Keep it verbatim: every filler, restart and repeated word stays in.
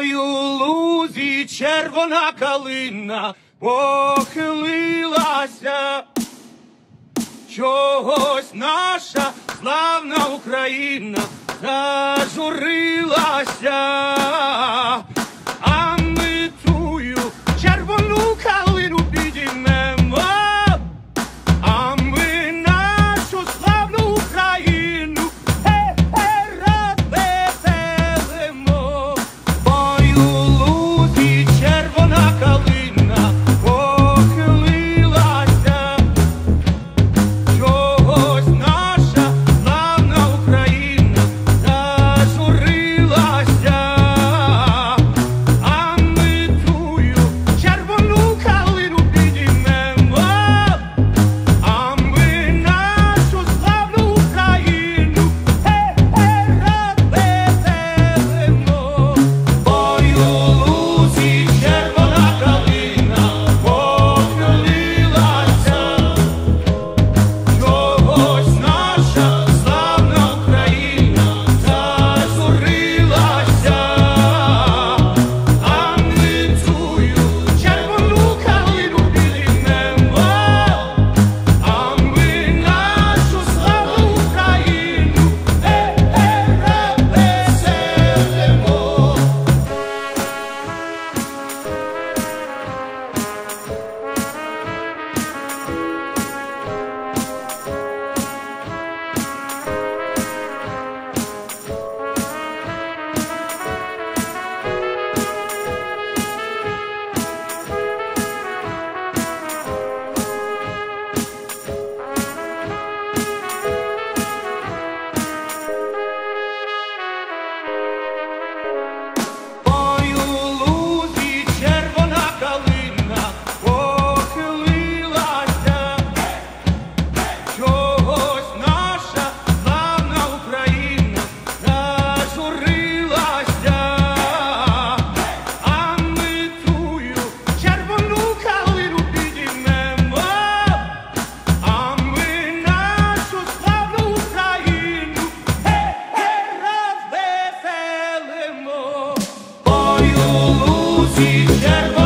У лузі червона калина похилилася, чогось наша славна Україна зажурилася, а ми тую червону калину підіймемо, а ми нашу славну Україну розвеселимо. Ой, у лузі червона калина похилилася, чогось наша славна Україна зажурилася, а ми тую червону калину підіймемо, а ми нашу славну Україну розвеселимо. Ой, у лузі червона калина похилилася, чогось наша славна Україна зажурилася, а ми тую червону калину підіймемо, а ми нашу славну Україну розвеселимо. Ой, у лузі червона калина похилилася, чогось наша славна Україна зажурилася, а ми тую червону калину підіймемо, а ми нашу славну Україну розвеселимо. Ой, у лузі червона